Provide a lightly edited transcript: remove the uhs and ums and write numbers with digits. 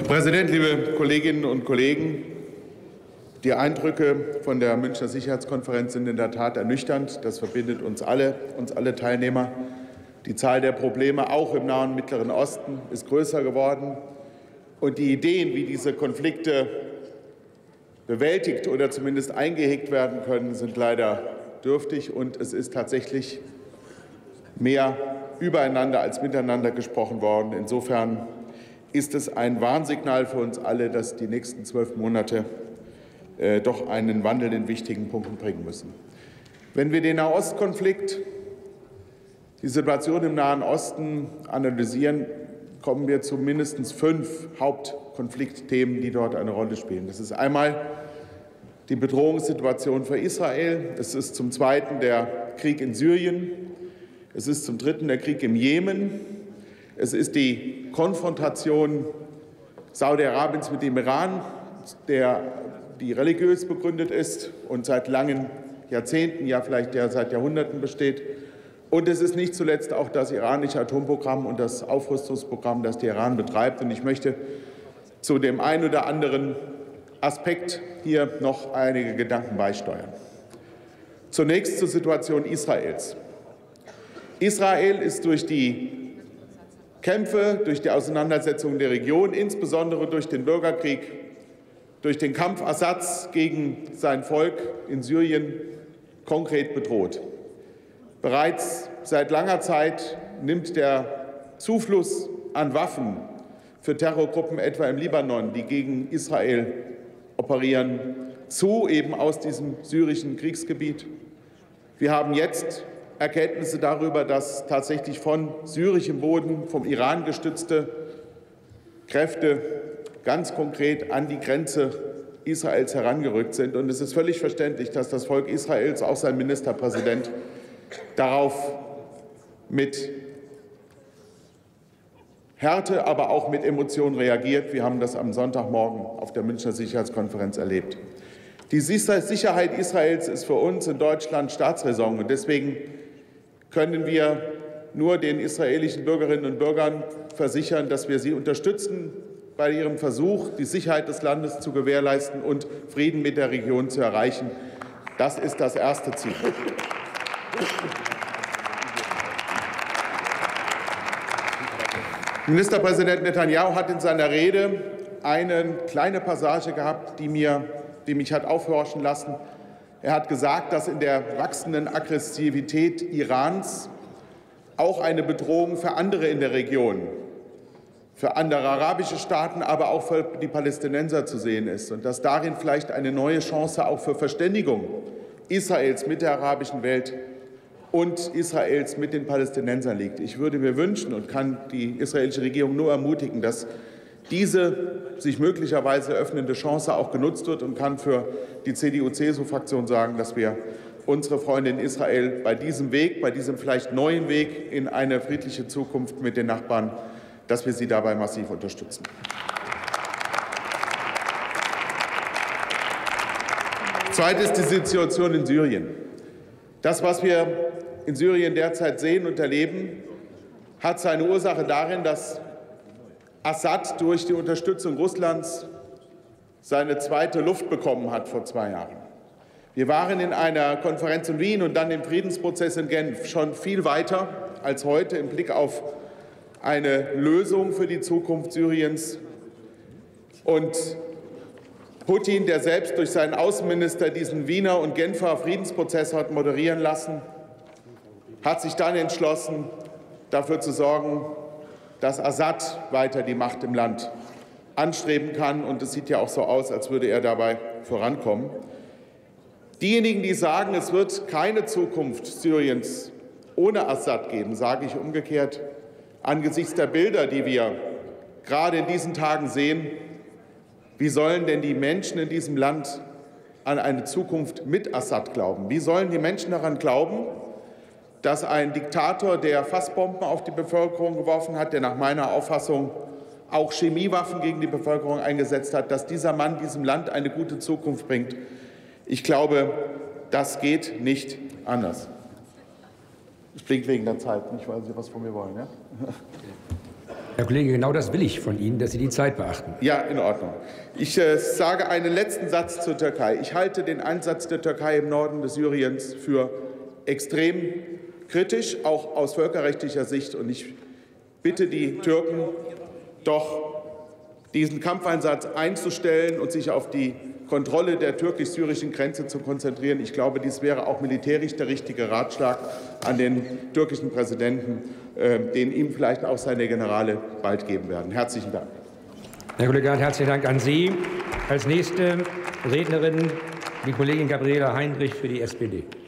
Herr Präsident, liebe Kolleginnen und Kollegen! Die Eindrücke von der Münchner Sicherheitskonferenz sind in der Tat ernüchternd. Das verbindet uns alle Teilnehmer. Die Zahl der Probleme, auch im Nahen und Mittleren Osten, ist größer geworden. Und die Ideen, wie diese Konflikte bewältigt oder zumindest eingehegt werden können, sind leider dürftig. Und es ist tatsächlich mehr übereinander als miteinander gesprochen worden. Insofern ist es ein Warnsignal für uns alle, dass die nächsten 12 Monate doch einen Wandel in wichtigen Punkten bringen müssen. Wenn wir den Nahostkonflikt, die Situation im Nahen Osten analysieren, kommen wir zu mindestens 5 Hauptkonfliktthemen, die dort eine Rolle spielen. Das ist einmal die Bedrohungssituation für Israel. Es ist zum Zweiten der Krieg in Syrien. Es ist zum Dritten der Krieg im Jemen. Es ist die Konfrontation Saudi-Arabiens mit dem Iran, die religiös begründet ist und seit langen Jahrzehnten, ja vielleicht seit Jahrhunderten besteht. Und es ist nicht zuletzt auch das iranische Atomprogramm und das Aufrüstungsprogramm, das der Iran betreibt. Und ich möchte zu dem einen oder anderen Aspekt hier noch einige Gedanken beisteuern. Zunächst zur Situation Israels. Israel ist durch die Kämpfe, durch die Auseinandersetzungen der Region, insbesondere durch den Bürgerkrieg, durch den Kampf Assads gegen sein Volk in Syrien konkret bedroht. Bereits seit langer Zeit nimmt der Zufluss an Waffen für Terrorgruppen, etwa im Libanon, die gegen Israel operieren, zu, eben aus diesem syrischen Kriegsgebiet. Wir haben jetzt Erkenntnisse darüber, dass tatsächlich von syrischem Boden, vom Iran gestützte Kräfte ganz konkret an die Grenze Israels herangerückt sind. Und es ist völlig verständlich, dass das Volk Israels, auch sein Ministerpräsident, darauf mit Härte, aber auch mit Emotionen reagiert. Wir haben das am Sonntagmorgen auf der Münchner Sicherheitskonferenz erlebt. Die Sicherheit Israels ist für uns in Deutschland Staatsräson. Und deswegen können wir nur den israelischen Bürgerinnen und Bürgern versichern, dass wir sie unterstützen bei ihrem Versuch, die Sicherheit des Landes zu gewährleisten und Frieden mit der Region zu erreichen. Das ist das erste Ziel. Ministerpräsident Netanyahu hat in seiner Rede eine kleine Passage gehabt, die mich hat aufhorchen lassen. Er hat gesagt, dass in der wachsenden Aggressivität Irans auch eine Bedrohung für andere in der Region, für andere arabische Staaten, aber auch für die Palästinenser zu sehen ist und dass darin vielleicht eine neue Chance auch für Verständigung Israels mit der arabischen Welt und Israels mit den Palästinensern liegt. Ich würde mir wünschen und kann die israelische Regierung nur ermutigen, dass diese sich möglicherweise öffnende Chance auch genutzt wird, und kann für die CDU-CSU-Fraktion sagen, dass wir unsere Freunde in Israel bei diesem Weg, bei diesem vielleicht neuen Weg in eine friedliche Zukunft mit den Nachbarn, dass wir sie dabei massiv unterstützen. Zweites die Situation in Syrien. Das, was wir in Syrien derzeit sehen und erleben, hat seine Ursache darin, dass Assad durch die Unterstützung Russlands seine zweite Luft bekommen hat vor 2 Jahren. Wir waren in einer Konferenz in Wien und dann im Friedensprozess in Genf schon viel weiter als heute im Blick auf eine Lösung für die Zukunft Syriens. Und Putin, der selbst durch seinen Außenminister diesen Wiener und Genfer Friedensprozess hat moderieren lassen, hat sich dann entschlossen, dafür zu sorgen, dass Assad weiter die Macht im Land anstreben kann. Und es sieht ja auch so aus, als würde er dabei vorankommen. Diejenigen, die sagen, es wird keine Zukunft Syriens ohne Assad geben, sage ich umgekehrt, angesichts der Bilder, die wir gerade in diesen Tagen sehen, wie sollen denn die Menschen in diesem Land an eine Zukunft mit Assad glauben? Wie sollen die Menschen daran glauben, dass ein Diktator, der Fassbomben auf die Bevölkerung geworfen hat, der nach meiner Auffassung auch Chemiewaffen gegen die Bevölkerung eingesetzt hat, dass dieser Mann diesem Land eine gute Zukunft bringt? Ich glaube, das geht nicht anders. Ich blinke wegen der Zeit, nicht weil Sie was von mir wollen. Ja? Herr Kollege, genau das will ich von Ihnen, dass Sie die Zeit beachten. Ja, in Ordnung. Ich sage einen letzten Satz zur Türkei. Ich halte den Einsatz der Türkei im Norden des Syriens für extrem kritisch, auch aus völkerrechtlicher Sicht. Und ich bitte die Türken doch, diesen Kampfeinsatz einzustellen und sich auf die Kontrolle der türkisch-syrischen Grenze zu konzentrieren. Ich glaube, dies wäre auch militärisch der richtige Ratschlag an den türkischen Präsidenten, den ihm vielleicht auch seine Generale bald geben werden. Herzlichen Dank. Herr Kollege Gahn, herzlichen Dank an Sie. Als nächste Rednerin die Kollegin Gabriela Heinrich für die SPD.